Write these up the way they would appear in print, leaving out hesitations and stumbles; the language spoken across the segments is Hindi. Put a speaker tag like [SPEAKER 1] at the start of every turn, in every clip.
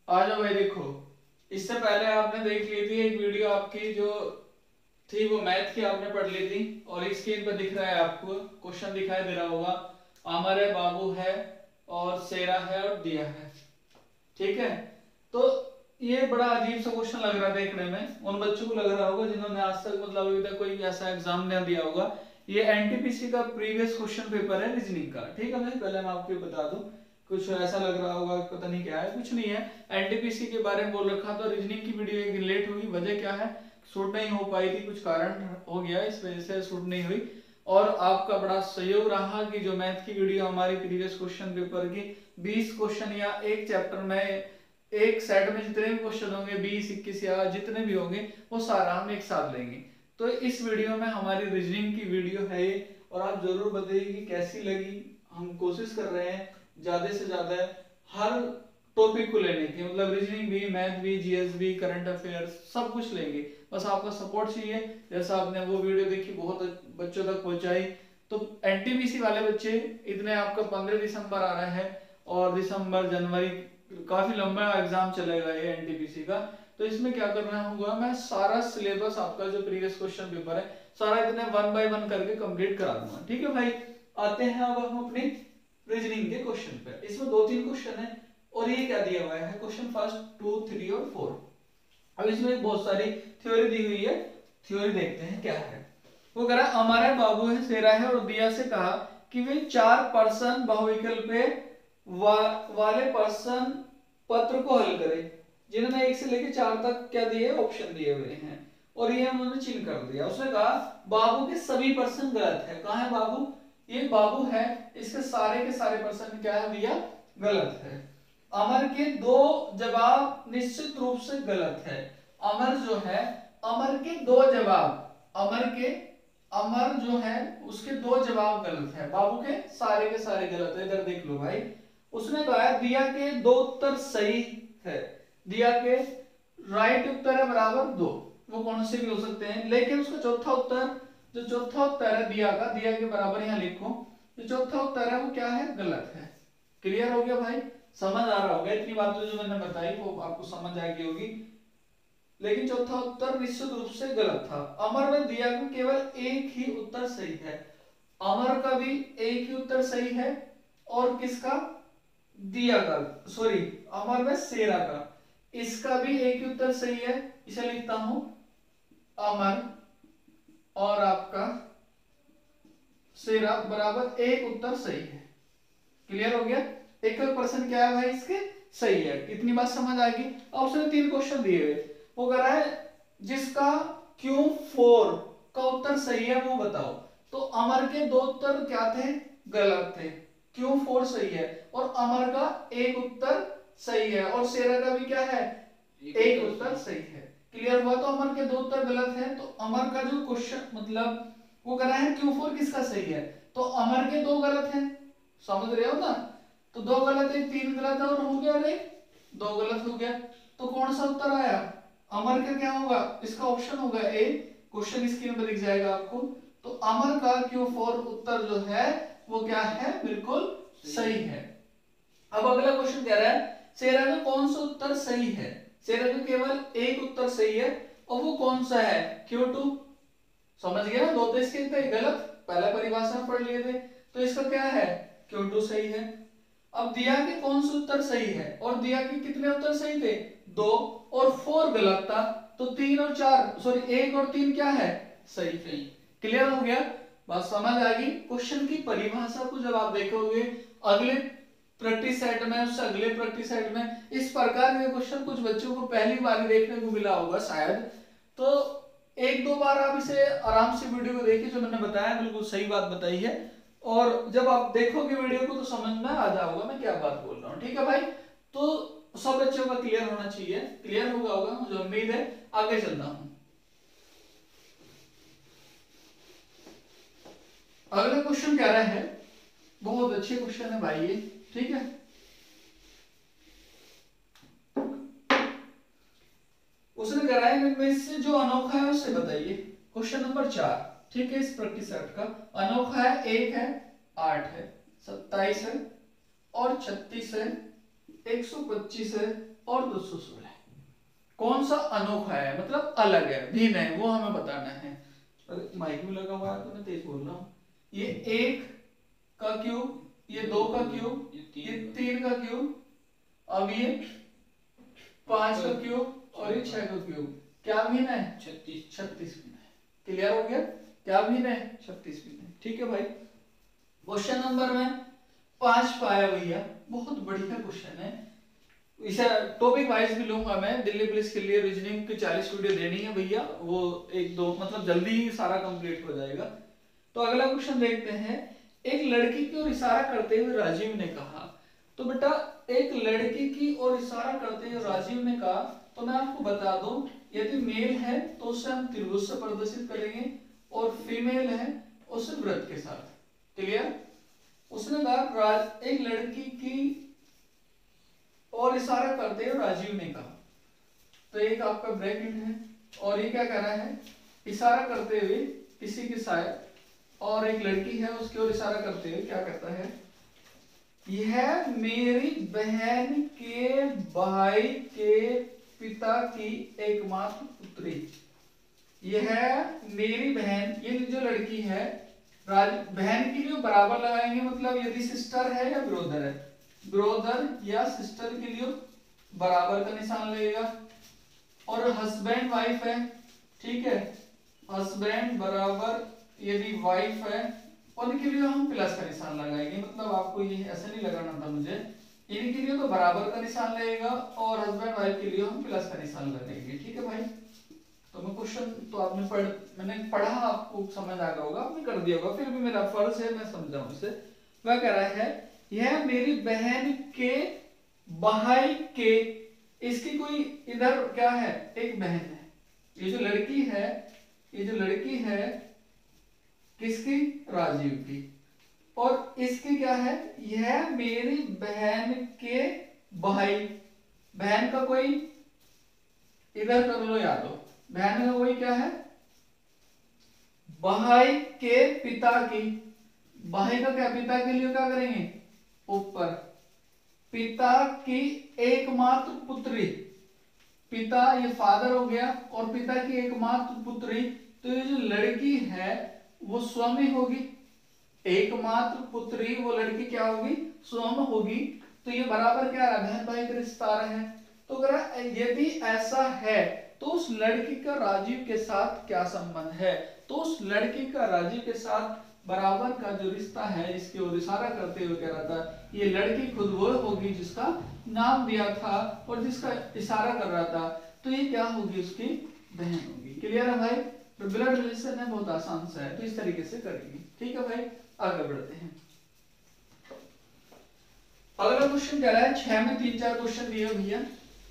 [SPEAKER 1] आ जाओ भाई। देखो, इससे पहले आपने देख ली थी एक वीडियो आपकी जो थी, वो मैथ की आपने पढ़ ली थी, और स्क्रीन पर दिख रहा है आपको, क्वेश्चन दिखाई दे रहा होगा। अमर है, बाबू है, और शेरा है, और दिया है। ठीक है, तो ये बड़ा अजीब सा क्वेश्चन लग रहा है देखने में, उन बच्चों को लग रहा होगा जिन्होंने आज तक मतलब अभी तक कोई ऐसा एग्जाम नहीं दिया होगा। ये एनटीपीसी का प्रीवियस क्वेश्चन पेपर है रीजनिंग का। ठीक है, मैं पहले मैं आपको बता दूं, कुछ ऐसा लग रहा होगा पता नहीं क्या है, कुछ नहीं है। एनटीपीसी के बारे में बोल रखा, तो रीजनिंग की वीडियो एक दिन लेट हुई, वजह क्या है, शूट नहीं हो पाई थी, कुछ कारण हो गया इस वजह से शूट नहीं हुई। और आपका बड़ा सहयोग रहा कि जो मैथ की वीडियो हमारी प्रीवियस क्वेश्चन पेपर की 20 क्वेश्चन या एक चैप्टर में एक सेट में जितने भी क्वेश्चन होंगे 20 21 या जितने भी होंगे वो सारा हम एक साथ लेंगे। तो इस वीडियो में हमारी रीजनिंग की वीडियो है ये, और आप जरूर बताइए कि कैसी लगी। हम कोशिश कर रहे हैं ज्यादा से ज्यादा हर टॉपिक को लेने की, मतलब रीजनिंग भी, मैथ भी, जीएस भी, करंट अफेयर्स सब कुछ लेंगे। बस आपका सपोर्ट चाहिए। जैसा आपने वो वीडियो देखी, बहुत बच्चों तक पहुंचाई, तो एनटीपीसी वाले बच्चे इतने, आपका 15 दिसंबर आ रहा है, और दिसंबर जनवरी काफी लंबा एग्जाम चलेगा ये एनटीपीसी का। तो इसमें क्या करना होगा, मैं सारा सिलेबस आपका जो प्रीवियस क्वेश्चन पेपर है सारा इतने 1 बाय 1 करके कंप्लीट करा दूंगा। ठीक है भाई, आते हैं अब हम अपनी रीजनिंग के क्वेश्चन पे। इसमें 2-3 क्वेश्चन है, और ये क्या दिया हुआ है, क्वेश्चन फर्स्ट 2 3 और 4। अब इसमें बहुत सारी थ्योरी दी हुई है, थ्योरी देखते हैं क्या है। वो कह रहा है हमारा बाबू है, शेरा है, और दिया से कहा कि वे 4 पर्सन बहुविकल्प पे वाले पर्सन पत्र को हल करें, जिन्होंने 1 से लेकर 4 तक क्या दिए, ऑप्शन दिए हुए हैं, और ये उन्होंने चिन्ह कर दिया। उसने कहा बाबू के सभी पर्सन गलत है। कहाँ है बाबू, ये बाबू है, इसके सारे के सारे पर्सन क्या है भैया, गलत है। अमर के 2 जवाब निश्चित रूप से गलत है। अमर जो है, अमर के 2 जवाब, अमर जो है उसके 2 जवाब गलत है, बाबू के सारे गलत है। इधर देख लो भाई, उसने कहा दिया के 2 उत्तर सही है, दिया के राइट उत्तर है बराबर 2, वो कौन से भी हो सकते हैं, लेकिन उसका चौथा उत्तर, जो चौथा उत्तर है दिया का, दिया के बराबर यहां लिखो, जो चौथा उत्तर है वो क्या है, गलत है। क्लियर हो गया भाई, समझ आ रहा होगा, इतनी बात जो मैंने बताई वो आपको समझ आ गई होगी। लेकिन चौथा उत्तर निश्चित रूप से गलत था। अमर में दिया को केवल एक ही उत्तर सही है, अमर का भी एक ही उत्तर सही है, और किसका, दिया का, सॉरी अमर में शेरा का, इसका भी एक ही उत्तर सही है। इसे लिखता हूं अमर और आपका शेरा बराबर एक उत्तर सही है। क्लियर हो गया, एक पर्सन क्या है भाई इसके सही है, इतनी बात समझ आएगी। अब उसने 3 क्वेश्चन दिए हुए, वो कह रहा है जिसका Q4 का उत्तर सही है वो बताओ। तो अमर के 2 उत्तर क्या थे, गलत थे, Q4 सही है, और अमर का एक उत्तर सही है, और शेरा का भी क्या है, एक उत्तर सही है। क्लियर हुआ, तो अमर के 2 उत्तर गलत है, तो अमर का जो क्वेश्चन मतलब वो कह रहा है Q4 किसका सही है, तो अमर के 2 गलत हैं, समझ रहे हो ना, तो 2 गलत है, 3 गलत है, और हो गया रे 2 गलत हो गया, तो कौन सा उत्तर आया, अमर का क्या होगा, इसका ऑप्शन होगा ए। क्वेश्चन स्क्रीन पर दिख जाएगा आपको, तो अमर का Q4 उत्तर जो है वो क्या है, बिल्कुल सही है। अब अगला क्वेश्चन कह रहा है शेरा का कौन सा उत्तर सही है, शेरा का केवल एक उत्तर सही है, और वो कौन सा है, Q2। समझ गया ना, 2 तो इसके गलत, पहला परिभाषा पढ़ लिए थे, तो इसका क्या है, Q2 सही है। अब दिया कि कौन सा उत्तर सही है, और दिया कि कितने उत्तर सही थे, 2, और 4 गलत था, तो 3 और 4 सॉरी 1 और 3 क्या है, सही थे। क्लियर हो गया, बात समझ आ गई। क्वेश्चन की परिभाषा को जब आप देखोगे अगले प्रैक्टिस सेट में, उससे अगले प्रैक्टिस सेट में इस प्रकार के क्वेश्चन कुछ बच्चों को पहली बार देखने को मिला होगा शायद, तो 1-2 बार आप इसे आराम से वीडियो को देखिए, जो मैंने बताया बिल्कुल सही बात बताई है, और जब आप देखोगे वीडियो को तो समझ में आ जाओगा मैं क्या बात बोल रहा हूँ। ठीक है भाई, तो सब बच्चों का क्लियर होना चाहिए, क्लियर होगा मुझे उम्मीद है। आगे चलता हूं, अगला क्वेश्चन कह रहा है, बहुत अच्छे क्वेश्चन है भाई ये, ठीक है। उसने कह रहा है इनमें से जो अनोखा है उससे बताइए। क्वेश्चन नंबर 4, ठीक है, इस प्रैक्टिस सेट का अनोखा है, 1 है, 8 है, 27 है, और 36 है, 125 है, और 216। कौन सा अनोखा है, मतलब अलग है, भिन्न है, वो हमें बताना है। माइक भी लगा हुआ है तो मैं तेज बोल रहा हूँ। ये 1 का क्यूब, ये 2 का क्यूब, ये 3 का क्यूब, अब ये 5 का क्यूब और ये 6 का क्यूब, क्या भिन्न है? 36 भिन्न है। क्लियर हो गया? क्या भिन्न है? 36 भिन्न है। ठीक है भाई। क्वेश्चन नंबर में 5 पाया भैया, बहुत बढ़िया क्वेश्चन है। इसे टॉपिक वाइज भी लूंगा मैं, दिल्ली पुलिस के लिए रीजनिंग की 40 वीडियो देनी है भैया, वो 1-2 मतलब जल्दी ही सारा कंप्लीट हो जाएगा। तो अगला क्वेश्चन देखते हैं। एक लड़की की ओर इशारा करते हुए राजीव ने कहा, तो बेटा एक लड़की की ओर इशारा करते हुए राजीव ने कहा, तो मैं आपको बता दूं, यदि मेल है तो उसे हम त्रिभुज से प्रदर्शित करेंगे और फीमेल है उसे वृत्त के साथ। क्लियर? उसने कहा एक लड़की की और इशारा करते हुए राजीव ने कहा, तो एक आपका ब्रैकेट है और ये क्या कर रहा है? इशारा करते हुए किसी की शायद, और एक लड़की है उसकी ओर इशारा करते हुए क्या करता है? यह मेरी बहन के भाई के पिता की एकमात्र पुत्री। यह मेरी बहन, ये जो लड़की है बहन के लिए बराबर लगाएंगे, मतलब यदि सिस्टर है या ब्रोदर है, ब्रोदर या सिस्टर के लिए बराबर का निशान लगेगा। और हस्बैंड वाइफ है, ठीक है, हस्बैंड बराबर यदि वाइफ है, उनके लिए हम प्लस का निशान लगाएंगे, मतलब आपको ये ऐसे नहीं लगाना था मुझे, इनके लिए तो बराबर का निशान लगेगा और हस्बैंड वाइफ के लिए हम प्लस का निशान लगाएंगे। ठीक है भाई। तो मैं क्वेश्चन तो आपने मैंने पढ़ा, आपको समझ आ गया होगा, आपने कर दिया होगा, फिर भी मेरा फर्ज है मैं समझाऊं इसे। वह कह रहा है यह मेरी बहन के भाई के, इसकी कोई इधर क्या है? एक बहन है, ये जो लड़की है, ये जो लड़की है किसकी? राजीव की। और इसकी क्या है? यह मेरी बहन के भाई, बहन का कोई इधर कर लो या तो, बहन का कोई क्या है? भाई के पिता की, भाई का क्या? पिता के लिए क्या करेंगे? ऊपर, पिता की एकमात्र पुत्री, पिता ये फादर हो गया और पिता की एकमात्र पुत्री, तो ये जो लड़की है वो स्वामी होगी, एकमात्र पुत्री वो लड़की क्या होगी? स्वयं होगी। तो ये बराबर क्या रहा? बहन भाई का रिश्ता आ रहा है। तो अगर यदि ऐसा है तो उस लड़की का राजीव के साथ क्या संबंध है? तो उस लड़की का राजीव के साथ बराबर का जो रिश्ता है, इसकी ओर इशारा करते हुए कह रहा था, ये लड़की खुद वो होगी जिसका नाम दिया था और जिसका इशारा कर रहा था, तो ये क्या होगी? उसकी बहन होगी। क्लियर है भाई? तो ब्लड रिलेशन है, बहुत आसान सा है, तो इस तरीके से करेंगे। ठीक है भाई, आगे बढ़ते हैं। अगला क्वेश्चन क्या है? 6 में 3-4 क्वेश्चन दिए भैया।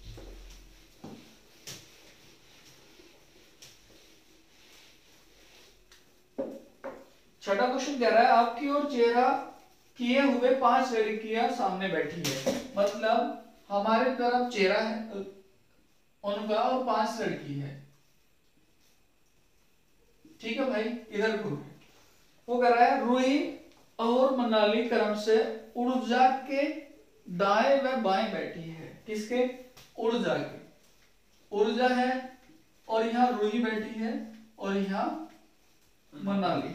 [SPEAKER 1] छठा क्वेश्चन कह रहा है आपकी ओर चेहरा किए हुए 5 लड़कियां सामने बैठी है, मतलब हमारे तरफ चेहरा है उनका और 5 लड़की है। ठीक है भाई, इधर को वो कह रहा है रूही और मनाली क्रम से ऊर्जा के दाएं व बाएं बैठी है। किसके? ऊर्जा के, ऊर्जा है और यहां रूही बैठी है और यहां मनाली,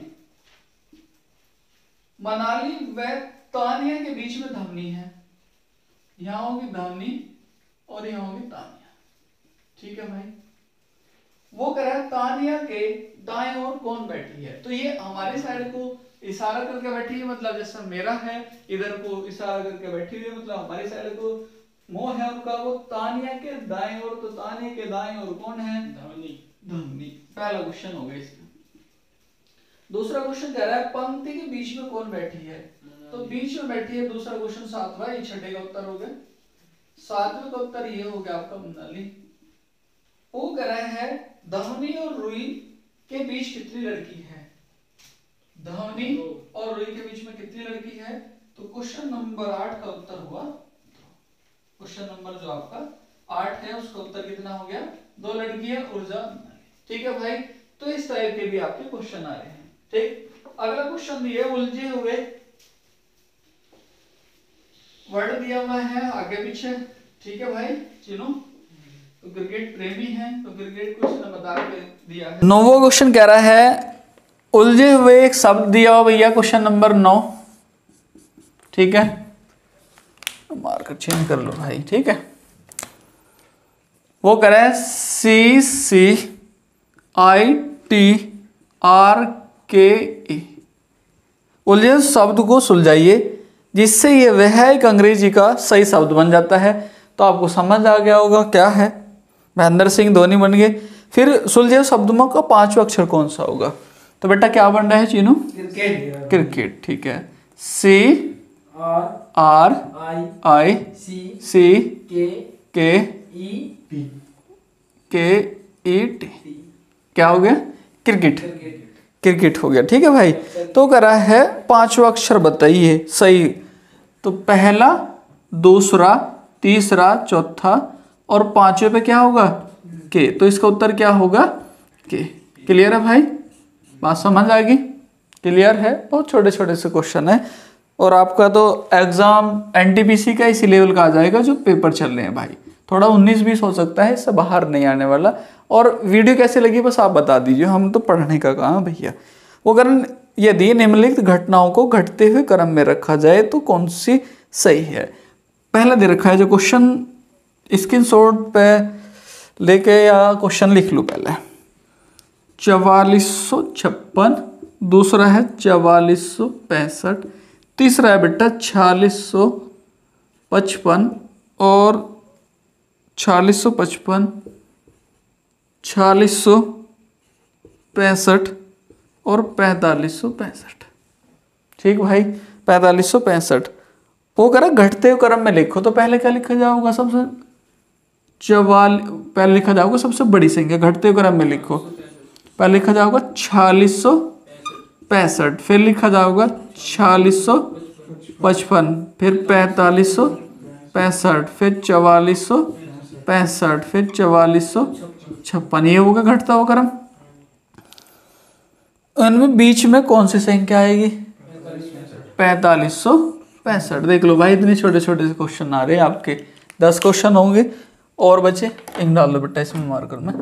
[SPEAKER 1] मनाली व तानिया के बीच में धमनी है, यहां होगी धमनी और यहां होगी तानिया। ठीक है भाई। वो कह रहा है तानिया के दाएं ओर कौन बैठी है? तो ये हमारे साइड को इशारा करके बैठी है, मतलब जैसा मेरा है इधर को इशारा करके बैठी हुई है, मतलब हमारी साइड को मुंह है उनका, वो तानिया के दाएं ओर, तो तानिया के दाएं ओर कौन है? धमनी। धमनी। पहला क्वेश्चन हो गया इसका। दूसरा क्वेश्चन कह रहा है पंक्ति के बीच में कौन बैठी है? तो बीच में बैठी है, दूसरा क्वेश्चन 7वां, ये छठे का उत्तर हो गया। 7वें का उत्तर ये हो गया आपका मनाली। वो कह रहा है धमनी और रुई के बीच कितनी लड़की है? धमनी और रुई के बीच में कितनी लड़की है? तो क्वेश्चन नंबर 8 का उत्तर हुआ, क्वेश्चन नंबर जो आपका 8 है उसका उत्तर कितना हो गया? 2 लड़कियां, ऊर्जा। ठीक है भाई, तो इस टाइप के भी आपके क्वेश्चन आ रहे हैं। ठीक, अगला क्वेश्चन दिए उलझे हुए वर्ड दिया हुआ है आगे पीछे। ठीक है भाई चलो, तो क्रिकेट प्रेमी हैं तो क्रिकेट क्वेश्चन बता के दिया है। 9वां क्वेश्चन कह रहा है उलझे हुए एक शब्द दिया हुआ भैया, क्वेश्चन नंबर 9। ठीक है, मार्कर चेंज कर लो भाई। ठीक है, वो कह रहा है CCITRKE, उलझे शब्द को सुलझाइए जिससे ये वह एक अंग्रेजी का सही शब्द बन जाता है। तो आपको समझ आ गया होगा क्या है, महेंद्र सिंह धोनी बन गए। फिर सुलझे शब्दों का 5वां अक्षर कौन सा होगा? तो बेटा क्या बन रहा है चीनू?
[SPEAKER 2] क्रिकेट।
[SPEAKER 1] क्रिकेट। ठीक है, CRICKET, क्या हो गया? क्रिकेट। क्रिकेट हो गया। ठीक है भाई, तो कह रहा है 5वां अक्षर बताइए सही। तो पहला, दूसरा, तीसरा, चौथा और 5वें पे क्या होगा? के। तो इसका उत्तर क्या होगा? के। क्लियर है भाई, बात समझ आ गई? क्लियर है। बहुत छोटे छोटे से क्वेश्चन है और आपका तो एग्जाम NTPC का इसी लेवल का आ जाएगा जो पेपर चल रहे हैं भाई। थोड़ा 19-20 हो सकता है, इससे बाहर नहीं आने वाला। और वीडियो कैसे लगी बस आप बता दीजिए, हम तो पढ़ने का काम है भैया। वो अगर यदि निम्नलिखित घटनाओं को घटते हुए क्रम में रखा जाए तो कौन सी सही है? पहला दे रखा है जो क्वेश्चन, स्क्रीनशॉट पे लेके या क्वेश्चन लिख लो पहले। 4456, दूसरा है 4465, तीसरा है बेटा 4655 और 4655, 4665 और 4565। ठीक भाई, 4565। वो कह रहा घटते हुए क्रम में लिखो, तो पहले क्या लिखा जाएगा? सबसे पहले लिखा जाएगा सबसे बड़ी संख्या, घटते हुए क्रम में लिखो। पहले लिखा जाएगा 4665, फिर लिखा जाएगा 4655, फिर 4565, फिर 4465, फिर 4456। ये होगा घटता हुआ क्रम। उनमें बीच में कौन सी संख्या आएगी? 4565। देख लो भाई, इतने छोटे छोटे से क्वेश्चन आ रहे हैं आपके। 10 क्वेश्चन होंगे और बचे, एक डाल दो बेटा इसमें मार्कर में।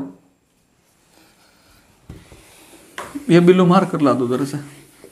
[SPEAKER 1] ये बिल्लू मार्कर ला दो उधर से।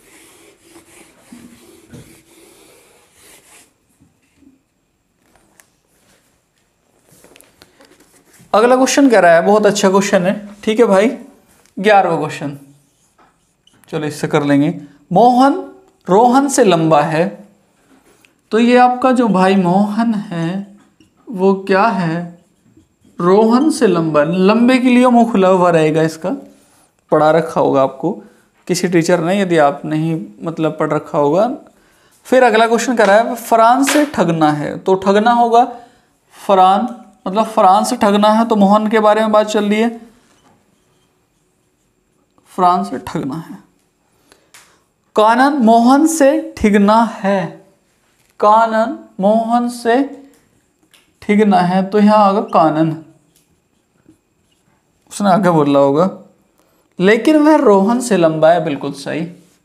[SPEAKER 1] अगला क्वेश्चन कह रहा है, बहुत अच्छा क्वेश्चन है। ठीक है भाई, 11वां क्वेश्चन, चलो इससे कर लेंगे। मोहन रोहन से लंबा है, तो ये आपका जो भाई मोहन है वो क्या है? रोहन से लंबा। लंबे के लिए मुंह खुला हुआ रहेगा, इसका पढ़ा रखा होगा आपको किसी टीचर ने, यदि आप नहीं मतलब पढ़ रखा होगा। फिर अगला क्वेश्चन कह रहा है फ्रांस से ठगना है, तो ठगना होगा मतलब फ्रांस से ठगना है, तो मोहन के बारे में बात चल रही है, फ्रांस से ठगना है। कानन मोहन से ठिगना है, कानन मोहन से ठिगना है, तो यहां आगे कानन, उसने आगे बोला होगा, लेकिन वह रोहन से लंबा है। बिल्कुल सही।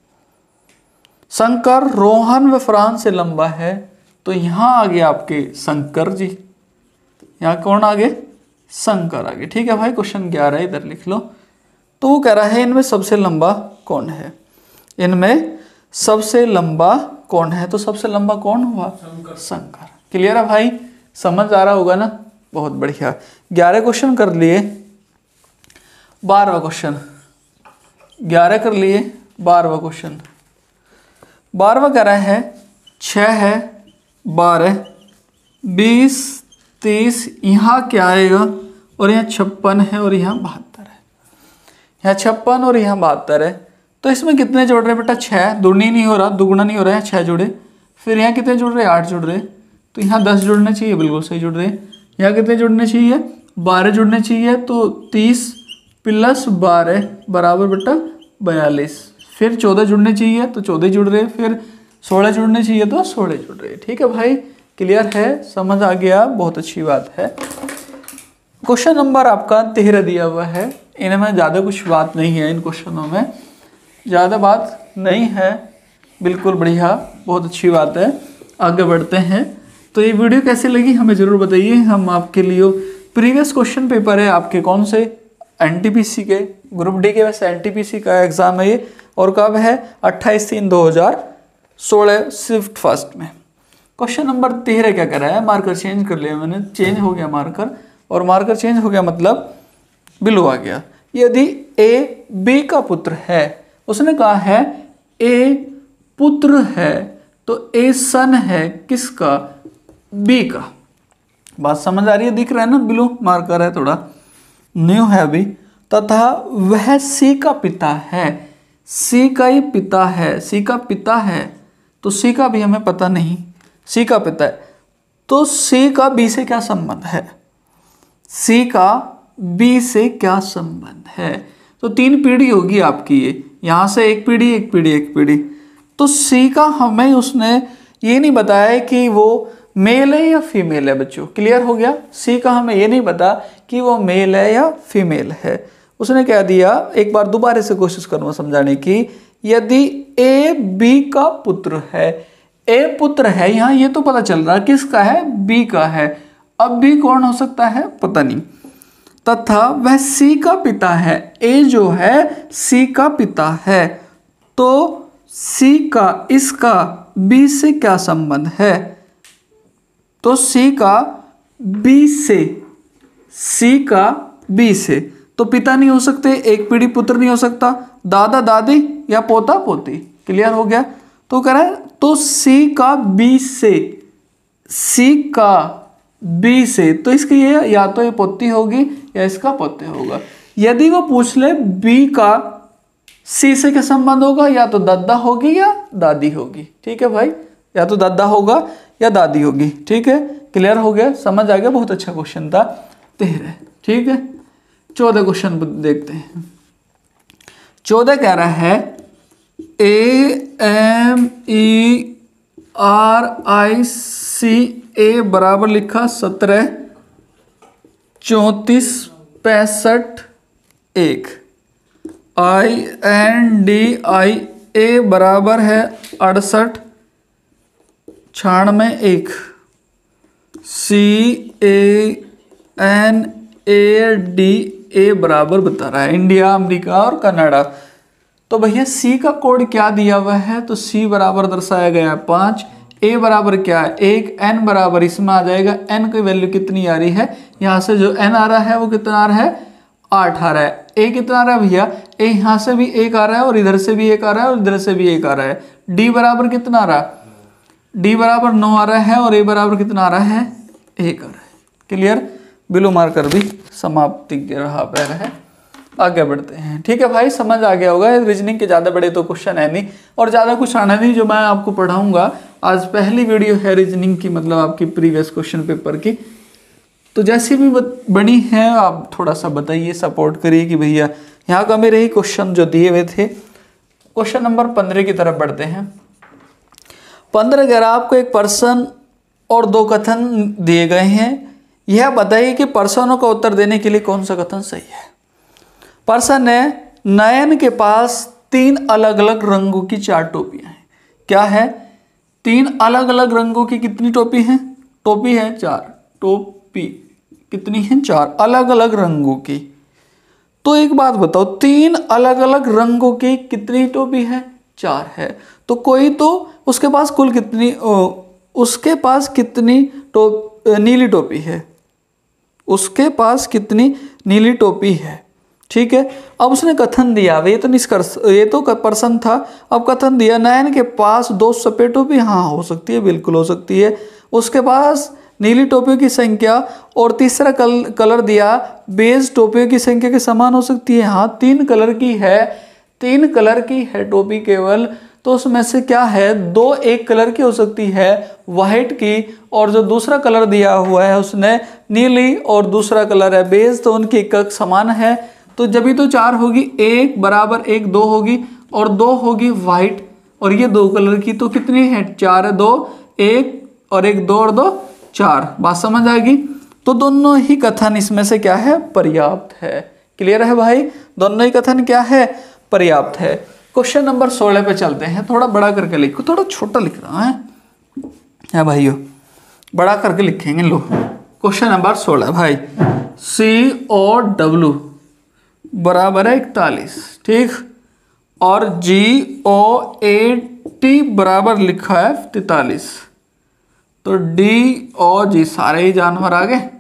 [SPEAKER 1] शंकर रोहन व फ्रांस से लंबा है, तो यहां आगे आपके शंकर जी, यहां कौन आगे? शंकर आगे। ठीक है भाई, क्वेश्चन 11 इधर लिख लो। तो वो कह रहा है इनमें सबसे लंबा कौन है? इनमें सबसे लंबा कौन है? तो सबसे लंबा कौन हुआ? शंकर। क्लियर है भाई, समझ आ रहा होगा ना? बहुत बढ़िया। 11 क्वेश्चन कर लिए। 12वां क्वेश्चन, 11 कर लिए, 12वां क्वेश्चन। 12वां कह रहा है 6 है, 12, 20, 30, यहाँ क्या आएगा? और यहाँ 56 है और यहाँ 72 है। यहाँ 56 और यहाँ 72 है, तो इसमें कितने जुड़ रहे बेटा? 6। दुगनी नहीं हो रहा, दुगुना नहीं हो रहा है, 6 जुड़े। फिर यहाँ कितने जुड़ रहे? 8 जुड़ रहे। तो यहाँ 10 जुड़ने चाहिए, बिल्कुल सही जुड़ रहे। यहाँ कितने जुड़ने चाहिए? 12 जुड़ने चाहिए। तो 30 + 12 बराबर बेटा 42। फिर 14 जुड़ने चाहिए, तो 14 जुड़ रहे। फिर 16 जुड़ने चाहिए, तो 16 जुड़ रहे। ठीक है भाई, क्लियर है, समझ आ गया, बहुत अच्छी बात है। क्वेश्चन नंबर आपका 13 दिया हुआ है। इनमें ज़्यादा कुछ बात नहीं है, इन क्वेश्चनों में ज़्यादा बात नहीं है। बिल्कुल बढ़िया, बहुत अच्छी बात है। आगे बढ़ते हैं तो ये वीडियो कैसी लगी हमें ज़रूर बताइए। हम आपके लिए प्रीवियस क्वेश्चन पेपर है आपके कौन से, एनटीपीसी के, ग्रुप डी के। वैसे एनटीपीसी का एग्ज़ाम है ये, और कब है 28/3/2016 शिफ्ट फर्स्ट में। क्वेश्चन नंबर 13 क्या कर रहा है, मार्कर चेंज कर लिया मैंने, चेंज हो गया मार्कर, और मार्कर चेंज हो गया मतलब बिलो आ गया। यदि ए बी का पुत्र है, उसने कहा है ए पुत्र है, तो ए सन है किसका, बी का। बात समझ आ रही है, दिख रहा है ना, बिलो मार्कर है, थोड़ा न्यू है अभी। तथा वह सी का पिता है, सी का ही पिता है, सी का पिता है, तो सी का भी हमें पता नहीं, सी का पिता है, तो सी का बी से क्या संबंध है, सी का बी से क्या संबंध है। तो 3 पीढ़ी होगी आपकी, ये यहाँ से एक पीढ़ी एक पीढ़ी एक पीढ़ी। तो सी का हमें उसने ये नहीं बताया कि वो मेल है या फीमेल है बच्चों, क्लियर हो गया। सी का हमें ये नहीं पता कि वो मेल है या फीमेल है। उसने क्या दिया, एक बार दोबारा से कोशिश करूँगा समझाने की। यदि ए बी का पुत्र है, ए पुत्र है, यहाँ ये तो पता चल रहा है किसका है, बी का है। अब बी कौन हो सकता है पता नहीं। तथा वह सी का पिता है, ए जो है सी का पिता है, तो सी का इसका बी से क्या संबंध है, तो सी का बी से, सी का बी से, तो पिता नहीं हो सकते, एक पीढ़ी पुत्र नहीं हो सकता, दादा दादी या पोता पोती, क्लियर हो गया। तो कह रहा है तो सी का बी से, सी का बी से, तो इसकी ये या तो ये पोती होगी या इसका पोते होगा। यदि वो पूछ ले बी का सी से क्या संबंध होगा, या तो दादा होगी या दादी होगी, ठीक है भाई, या तो दादा होगा या दादी होगी, ठीक है, क्लियर हो गया, समझ आ गया। बहुत अच्छा क्वेश्चन था 13, ठीक है। 14 क्वेश्चन देखते हैं। 14 कह रहा है AMERICA बराबर लिखा 17 34 65 1, INDIA बराबर है 68 96 1, CANADA बराबर बता रहा है इंडिया, अमेरिका और कनाडा। तो भैया सी का कोड क्या दिया हुआ है, तो सी बराबर दर्शाया गया है 5, ए बराबर क्या है 1, एन बराबर इसमें आ जाएगा, एन की वैल्यू कितनी आ रही है, यहाँ से जो एन आ रहा है वो कितना आ रहा है 8 आ रहा है। ए कितना आ रहा है भैया, ए यहाँ से भी 1 आ रहा है और इधर से भी 1 आ रहा है और इधर से भी 1 आ रहा है। डी बराबर कितना आ रहा है, डी बराबर 9 आ रहा है और ए बराबर कितना आ रहा है 1 आ रहा है, क्लियर। बिलो मार्कर भी समाप्ति के रहा पैर है, आगे बढ़ते हैं, ठीक है भाई, समझ आ गया होगा। रीजनिंग के ज़्यादा बड़े तो क्वेश्चन है नहीं और ज़्यादा कुछ आना नहीं, जो मैं आपको पढ़ाऊंगा। आज पहली वीडियो है रीजनिंग की, मतलब आपकी प्रीवियस क्वेश्चन पेपर की, तो जैसी भी बनी है आप थोड़ा सा बताइए, सपोर्ट करिए कि भैया यहाँ का मेरे ही क्वेश्चन जो दिए हुए थे। क्वेश्चन नंबर 15 की तरफ बढ़ते हैं। 15 अगर आपको एक पर्सन और 2 कथन दिए गए हैं, यह बताइए कि पर्सनों का उत्तर देने के लिए कौन सा कथन सही है। पर्सन है नयन के पास 3 अलग अलग रंगों की 4 टोपियां हैं। क्या है, 3 अलग अलग रंगों की कितनी टोपी हैं, टोपी है 4, टोपी कितनी है 4 अलग अलग रंगों की। तो एक बात बताओ, 3 अलग अलग रंगों की कितनी टोपी है, 4 है। तो कोई तो उसके पास कुल कितनी, उसके पास कितनी नीली टोपी है, उसके पास कितनी नीली टोपी है, ठीक है। अब उसने कथन दिया, ये तो निष्कर्ष, ये तो पर्सन था। अब कथन दिया नयन के पास 2 सफेद टोपी, हाँ हो सकती है, बिल्कुल हो सकती है। उसके पास नीली टोपियों की संख्या, और तीसरा कलर दिया बेज टोपियों की संख्या के समान हो सकती है, हाँ 3 कलर की है, 3 कलर की है टोपी केवल। तो उसमें से क्या है, 2 एक कलर की हो सकती है वाइट की, और जो दूसरा कलर दिया हुआ है उसने नीली और दूसरा कलर है बेज, तो उनकी एक समान है। तो जब भी तो 4 होगी, 1 बराबर 1 2 होगी और 2 होगी वाइट, और ये 2 कलर की, तो कितनी है 4 है, 2 1 और 1 2 और 2 4। बात समझ आएगी। तो दोनों ही कथन इसमें से क्या है, पर्याप्त है, क्लियर है भाई, दोनों ही कथन क्या है, पर्याप्त है। क्वेश्चन नंबर 16 पे चलते हैं, थोड़ा बड़ा करके लिखो, थोड़ा छोटा लिख रहा है भाइयों। बड़ा करके लिखेंगे। लो क्वेश्चन नंबर 16 भाई, COW बराबर है 41, ठीक, और GOAT बराबर लिखा है 43, तो DOG सारे ही जानवर आ गए,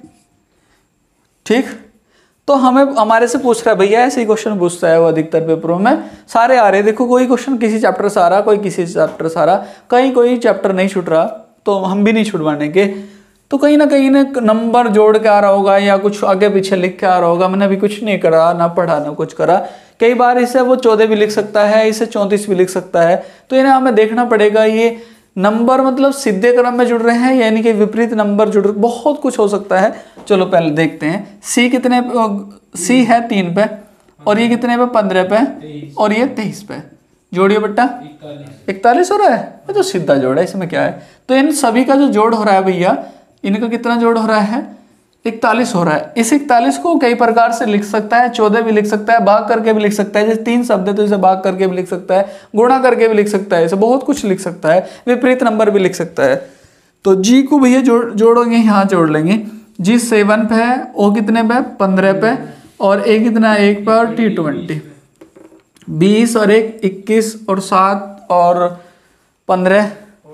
[SPEAKER 1] ठीक। तो हमें हमारे से पूछ रहा है भैया, ऐसे ही क्वेश्चन पूछता है वो अधिकतर पेपरों में, सारे आ रहे हैं। देखो कोई क्वेश्चन किसी चैप्टर से आ रहा, कोई किसी चैप्टर से आ रहा, कहीं कोई चैप्टर नहीं छूट रहा, तो हम भी नहीं छुड़वाने के, तो कहीं ना नंबर जोड़ के आ रहा होगा या कुछ आगे पीछे लिख के आ रहा होगा। मैंने अभी कुछ नहीं करा, ना पढ़ा ना कुछ करा। कई बार इसे वो 14 भी लिख सकता है, इसे 34 भी लिख सकता है, तो इन्हें हमें देखना पड़ेगा ये नंबर मतलब सीधे क्रम में जुड़ रहे हैं यानी कि विपरीत नंबर जुड़ रहे, बहुत कुछ हो सकता है। चलो पहले देखते हैं। सी कितने सी है 3 पे, और ये कितने पे 15 पे, और ये 23 पे। जोड़िए बेटा, 41 हो रहा है, ये तो सीधा जोड़ है, इसमें क्या है। तो इन सभी का जो जोड़ हो रहा है भैया, इनका कितना जोड़ हो रहा है, 41 हो रहा है। इस 41 को कई प्रकार से लिख सकता है, 14 भी लिख सकता है, भाग करके भी लिख सकता है, जैसे 3 शब्द है तो इसे भाग करके भी लिख सकता है, गुणा करके भी लिख सकता है, इसे बहुत कुछ लिख सकता है, विपरीत नंबर भी लिख सकता है। तो जी को भैया जोड़ोगे, यहाँ जोड़ लेंगे। जी 7 पे है, ओ कितने पे, 15 पे, और ए कितना, 1 पे, और टी 20, 20 और 1 21, और 7 और 15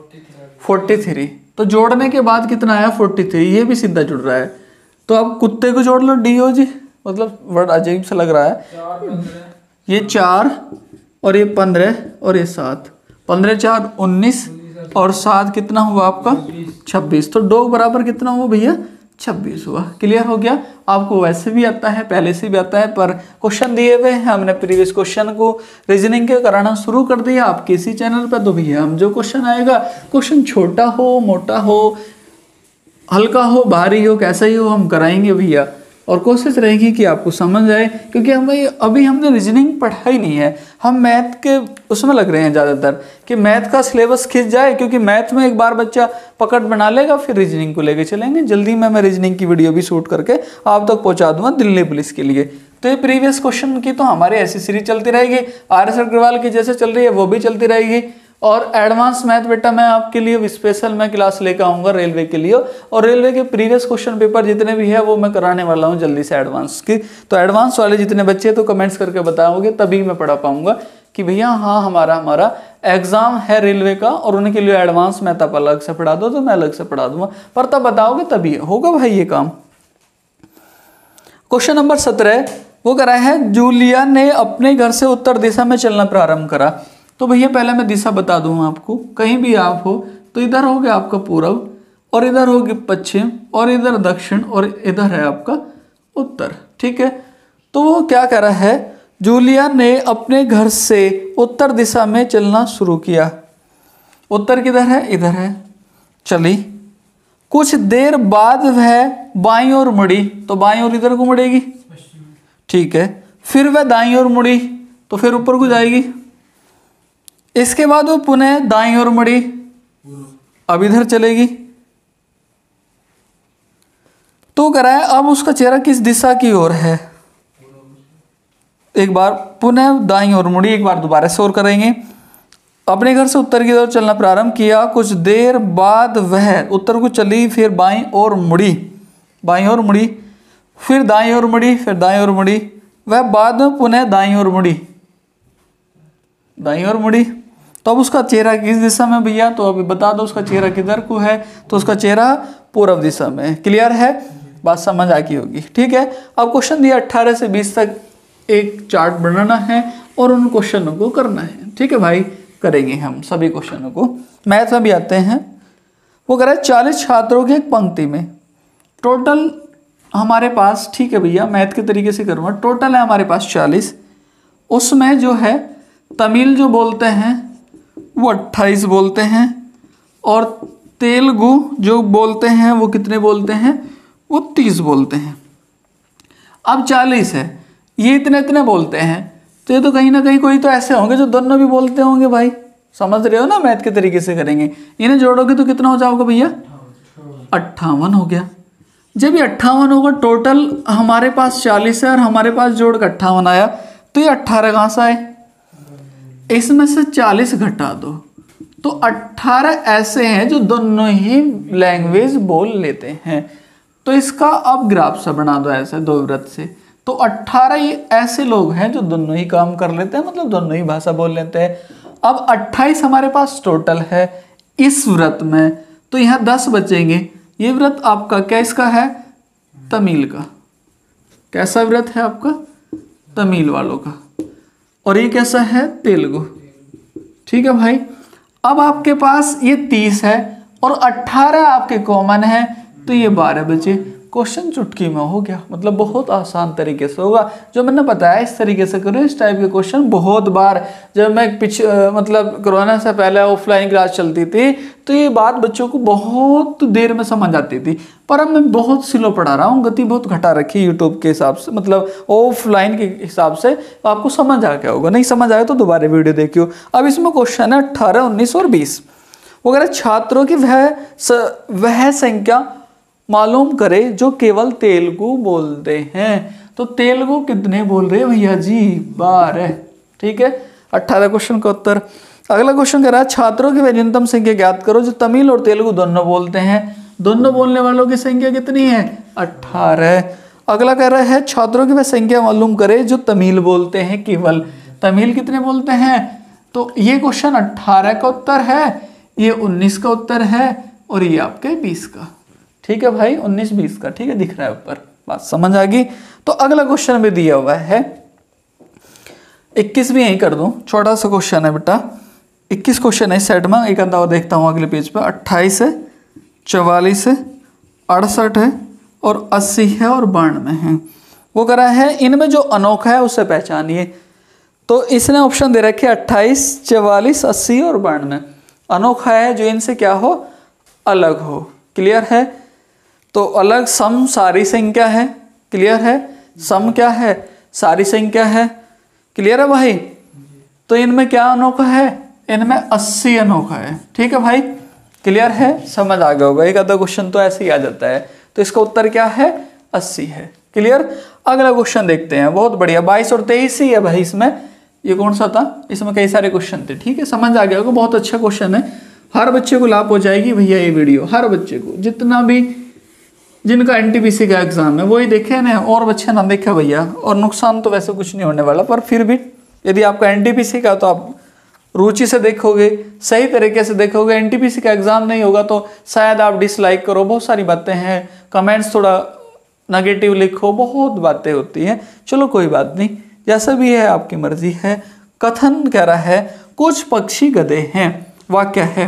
[SPEAKER 1] 43। तो जोड़ने के बाद कितना आया, 43, ये भी सीधा जुड़ रहा है। तो अब कुत्ते को जोड़ लो, DOG, मतलब वर्ड अजीब सा लग रहा है। ये 4 और ये 15 और ये 7, 15 4 19, और 7 कितना हुआ आपका, 26। तो डॉग बराबर कितना हुआ भैया, 26 हुआ। क्लियर हो गया। आपको वैसे भी आता है, पहले से भी आता है, पर क्वेश्चन दिए हुए हैं, हमने प्रीवियस क्वेश्चन को रीजनिंग के कराना शुरू कर दिया आपके इसी चैनल पर। तो भैया हम जो क्वेश्चन आएगा, क्वेश्चन छोटा हो, मोटा हो, हल्का हो, भारी हो, कैसा ही हो, हम कराएंगे भैया। और कोशिश रहेगी कि आपको समझ आए, क्योंकि हमें अभी हमने रीजनिंग पढ़ा ही नहीं है, हम मैथ के उसमें लग रहे हैं ज़्यादातर कि मैथ का सिलेबस खिंच जाए, क्योंकि मैथ में एक बार बच्चा पकड़ बना लेगा, फिर रीजनिंग को लेके चलेंगे। जल्दी में मैं रीजनिंग की वीडियो भी शूट करके आप तक पहुँचा दूंगा दिल्ली पुलिस के लिए। तो ये प्रीवियस क्वेश्चन की तो हमारी ऐसी सीरीज चलती रहेगी, RS अग्रवाल की जैसे चल रही है वो भी चलती रहेगी। और एडवांस मैथ बेटा मैं आपके लिए स्पेशल मैं क्लास लेकर आऊँगा रेलवे के लिए, और रेलवे के प्रीवियस क्वेश्चन पेपर जितने भी है वो मैं कराने वाला हूँ जल्दी से एडवांस की। तो एडवांस वाले जितने बच्चे तो कमेंट्स करके बताओगे, तभी मैं पढ़ा पाऊँगा कि भैया हाँ हमारा एग्जाम है रेलवे का, और उनके लिए एडवांस मैथ आप अलग से पढ़ा दो तो मैं अलग से पढ़ा दूंगा, पर तब बताओगे तभी होगा भाई ये काम। क्वेश्चन नंबर 17 वो करा है, जूलिया ने अपने घर से उत्तर दिशा में चलना प्रारंभ करा। तो भैया पहले मैं दिशा बता दूं आपको, कहीं भी आप हो तो इधर हो गया आपका पूर्व, और इधर होगी पश्चिम, और इधर दक्षिण, और इधर है आपका उत्तर, ठीक है। तो वो क्या कह रहा है, जूलिया ने अपने घर से उत्तर दिशा में चलना शुरू किया। उत्तर किधर है, इधर है, चली। कुछ देर बाद वह बाईं ओर मुड़ी, तो बाईं ओर इधर को मुड़ेगी, ठीक है। फिर वह दाईं ओर मुड़ी, तो फिर ऊपर को जाएगी। इसके बाद वो पुनः दाईं ओर मुड़ी, अब इधर चलेगी। तो कह रहा है अब उसका चेहरा किस दिशा की ओर है। एक बार पुनः दाईं ओर मुड़ी, एक बार दोबारा से और करेंगे। अपने घर से उत्तर की ओर चलना प्रारंभ किया। कुछ देर बाद वह उत्तर को चली, फिर बाईं ओर मुड़ी, बाईं ओर मुड़ी, फिर दाईं ओर मुड़ी, फिर दाईं ओर मुड़ी। वह बाद में पुनः दाईं ओर मुड़ी, दाईं ओर मुड़ी। तो अब उसका चेहरा किस दिशा में भैया, तो अभी बता दो उसका चेहरा किधर को है, तो उसका चेहरा पूर्व दिशा में। क्लियर है, बात समझ आ गई होगी, ठीक है। अब क्वेश्चन दिया 18 से 20 तक एक चार्ट बनाना है और उन क्वेश्चनों को करना है, ठीक है भाई। करेंगे हम सभी क्वेश्चनों को, मैथ में भी आते हैं। वो कह रहा है 40 छात्रों की एक पंक्ति में, टोटल हमारे पास, ठीक है भैया मैथ के तरीके से करूँगा, टोटल है हमारे पास 40। उसमें जो है तमिल जो बोलते हैं वो 28 बोलते हैं, और तेलुगु जो बोलते हैं वो कितने बोलते हैं, वो 30 बोलते हैं। अब 40 है, ये इतने इतने बोलते हैं, तो ये तो कहीं ना कहीं कोई तो ऐसे होंगे जो दोनों भी बोलते होंगे भाई, समझ रहे हो ना। मैथ के तरीके से करेंगे, इन्हें जोड़ोगे तो कितना हो जाओगे भैया, 58 हो गया। जब ये 58 होगा, टोटल हमारे पास 40 है और हमारे पास जोड़ का 58 आया, तो ये 18 कहाँ से आए, इसमें से 40 घटा दो, तो 18 ऐसे हैं जो दोनों ही लैंग्वेज बोल लेते हैं। तो इसका अब ग्राफ सा बना दो ऐसे दो वृत्त से। तो 18 ये ऐसे लोग हैं जो दोनों ही काम कर लेते हैं, मतलब दोनों ही भाषा बोल लेते हैं। अब 28 हमारे पास टोटल है इस व्रत में, तो यहाँ 10 बचेंगे। ये व्रत आपका कैसका है? तमिल का। कैसा व्रत है आपका? तमिल वालों का। और ये कैसा है? तेलुगु। ठीक है भाई। अब आपके पास ये 30 है और 18 आपके कॉमन है, तो ये 12 बचे। क्वेश्चन चुटकी में हो गया, मतलब बहुत आसान तरीके से होगा। जो मैंने बताया इस तरीके से करो। इस टाइप के क्वेश्चन बहुत बार जब मैं मतलब कोरोना से पहले ऑफलाइन क्लास चलती थी तो ये बात बच्चों को बहुत देर में समझ आती थी, पर अब मैं बहुत स्लो पढ़ा रहा हूँ, गति बहुत घटा रखी है यूट्यूब के हिसाब से, मतलब ऑफलाइन के हिसाब से। तो आपको समझ आ गया होगा, नहीं समझ आया तो दोबारा वीडियो देखियो। अब इसमें क्वेश्चन है 18, 19 और 20 वगैरह छात्रों की वह संख्या मालूम करे जो केवल तेलुगु बोलते हैं। तो तेलुगु कितने बोल रहे हैं भैया जी? 12। ठीक है, 18 क्वेश्चन का उत्तर। अगला क्वेश्चन कह रहा है छात्रों की वह न्यूनतम संख्या ज्ञात करो जो तमिल और तेलुगु दोनों बोलते हैं। दोनों बोलने वालों की संख्या कितनी है? 18। अगला कह रहा है छात्रों की वह संख्या मालूम करे जो तमिल बोलते हैं केवल। तमिल कितने बोलते हैं? तो ये क्वेश्चन 18 का उत्तर है, ये 19 का उत्तर है और ये आपके 20 का। ठीक है भाई, 19 20 का। ठीक है, दिख रहा है ऊपर, बात समझ आ गई। तो अगला क्वेश्चन भी दिया हुआ है 21 भी यही कर दूं, छोटा सा क्वेश्चन है बेटा। 21 क्वेश्चन है इस सेट में, एक आधा देखता हूँ अगले पेज पे। 28 है, 44 है, 68 है और 80 है और 92 है। वो कह रहा है इनमें जो अनोखा है उसे पहचानिए। तो इसने ऑप्शन दे रखे 28, 44, 80 और 92। अनोखा है जो इनसे क्या हो? अलग हो। क्लियर है? तो अलग सम सारी संख्या है। क्लियर है? सम क्या है? सारी संख्या है। क्लियर है भाई? तो इनमें क्या अनोखा है? इनमें 80 अनोखा है। ठीक है भाई, क्लियर है? समझ आ गया होगा, एक आधा क्वेश्चन तो ऐसे ही आ जाता है। तो इसका उत्तर क्या है? 80 है। क्लियर? अगला क्वेश्चन देखते हैं। बहुत बढ़िया, 22 और 23 ही है भाई इसमें। ये कौन सा था? इसमें कई सारे क्वेश्चन थे। ठीक है, समझ आ गया होगा, बहुत अच्छा क्वेश्चन है। हर बच्चे को लाभ हो जाएगी भैया ये वीडियो। हर बच्चे को, जितना भी जिनका एनटीपीसी का एग्जाम है वही देखे ना, और बच्चे ना देखे भैया। और नुकसान तो वैसे कुछ नहीं होने वाला, पर फिर भी यदि आपका एनटीपीसी का तो आप रुचि से देखोगे, सही तरीके से देखोगे। एनटीपीसी का एग्जाम नहीं होगा तो शायद आप डिसलाइक करो, बहुत सारी बातें हैं, कमेंट्स थोड़ा नेगेटिव लिखो, बहुत बातें होती हैं। चलो कोई बात नहीं, जैसा भी है आपकी मर्जी है। कथन कह रहा है कुछ पक्षी गधे हैं। वाक्य है,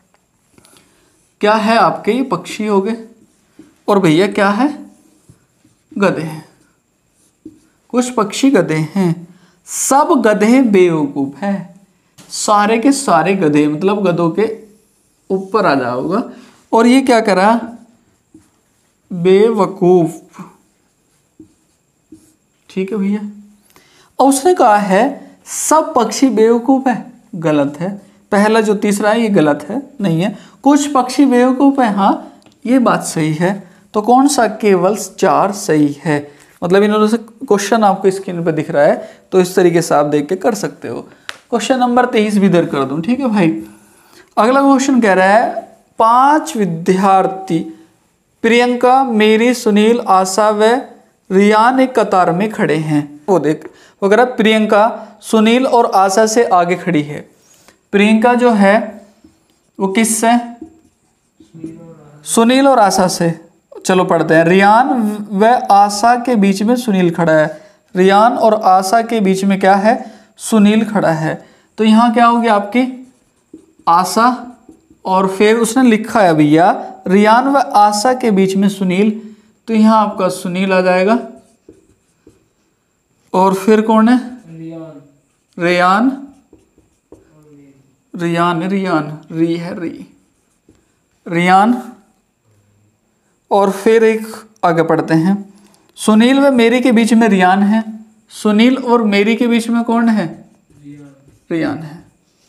[SPEAKER 1] क्या है आपके? ये पक्षी हो गए और भैया क्या है? गधे हैं। कुछ पक्षी गधे हैं, सब गधे बेवकूफ हैं। सारे के सारे गधे मतलब गधों के ऊपर आ जाओगा। और ये क्या करा? बेवकूफ। ठीक है भैया। और उसने कहा है सब पक्षी बेवकूफ है, गलत है। पहला जो तीसरा है ये गलत है, नहीं है। कुछ पक्षी बेवकूफ है, हाँ ये बात सही है। तो कौन सा? केवल 4 सही है। मतलब इन्होंने से क्वेश्चन आपको स्क्रीन पे दिख रहा है, तो इस तरीके से आप देख के कर सकते हो। क्वेश्चन नंबर 23 भी इधर कर दूं। ठीक है भाई। अगला क्वेश्चन कह रहा है 5 विद्यार्थी प्रियंका, मेरी, सुनील, आशा व रियान एक कतार में खड़े हैं। वो देख, वो कह रहा है प्रियंका सुनील और आशा से आगे खड़ी है। प्रियंका जो है वो किससे? सुनील और आशा से। चलो पढ़ते हैं। रियान व आशा के बीच में सुनील खड़ा है। रियान और आशा के बीच में क्या है? सुनील खड़ा है। तो यहाँ क्या होगी आपकी? आशा, और फिर उसने लिखा है भैया रियान व आशा के बीच में सुनील, तो यहाँ आपका सुनील आ जाएगा। और फिर कौन है? रियान। रियान री है, री रियान। और फिर एक आगे पढ़ते हैं, सुनील व मेरी के बीच में रियान है। सुनील और मेरी के बीच में कौन है? रियान है।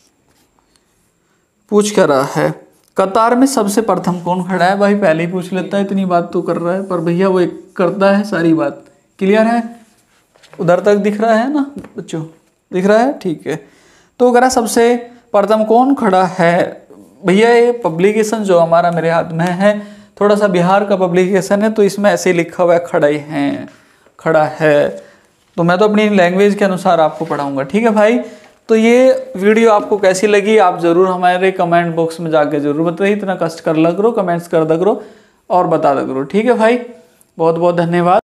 [SPEAKER 1] पूछ कर रहा है कतार में सबसे प्रथम कौन खड़ा है? भाई पहले ही पूछ लेता है, इतनी बात तो कर रहा है, पर भैया वो एक करता है सारी बात। क्लियर है? उधर तक दिख रहा है ना बच्चों? दिख रहा है? ठीक है। तो अगर सबसे प्रथम कौन खड़ा है? भैया ये पब्लिकेशन जो हमारा मेरे हाथ में है थोड़ा सा बिहार का पब्लिकेशन है, तो इसमें ऐसे लिखा हुआ है खड़े हैं, खड़ा है। तो मैं तो अपनी लैंग्वेज के अनुसार आपको पढ़ाऊंगा, ठीक है भाई। तो ये वीडियो आपको कैसी लगी आप ज़रूर हमारे कमेंट बॉक्स में जाके ज़रूर बताइए। इतना कष्ट कर लग करो, कमेंट्स कर दो करो और बता दो करो, ठीक है भाई। बहुत बहुत धन्यवाद।